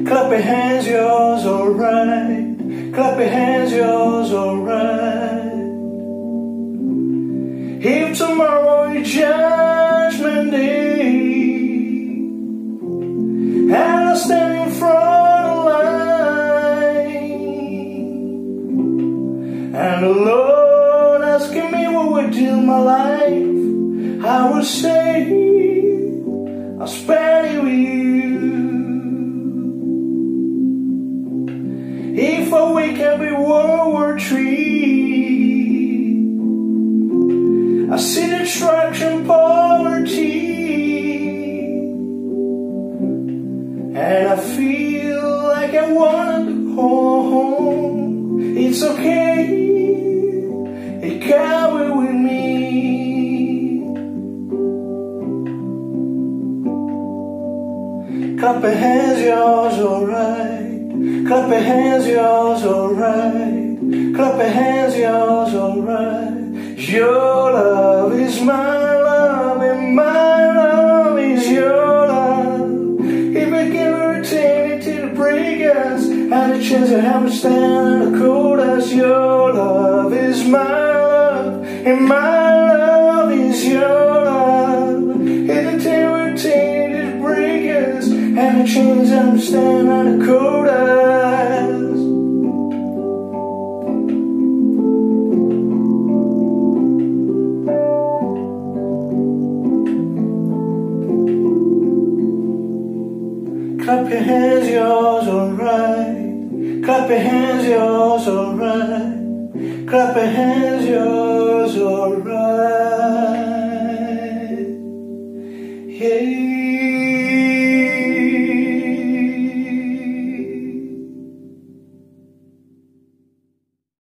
Clap your hands, yours alright. Clap your hands, yours alright. If tomorrow is judgment day, and I stand in front of the line, and the Lord asking me what would do my life, I would say I spent it with you. If I wake up in World War III, I see destruction, poverty, and I feel like I wanna go home. It's okay, it can't with me. Clap your hands, yours alright. Clap your hands, yours alright. Clap your hands, yours alright. Your love is my love, and my love is your love. If I give her eternity to break us, and a chance to have to stand in the cold as your love is my love, and my love is your love. If I give her eternity to break us, and a chance to understand in the cold as. Clap your hands, yours alright. Clap your hands, yours alright. Clap your hands, yours.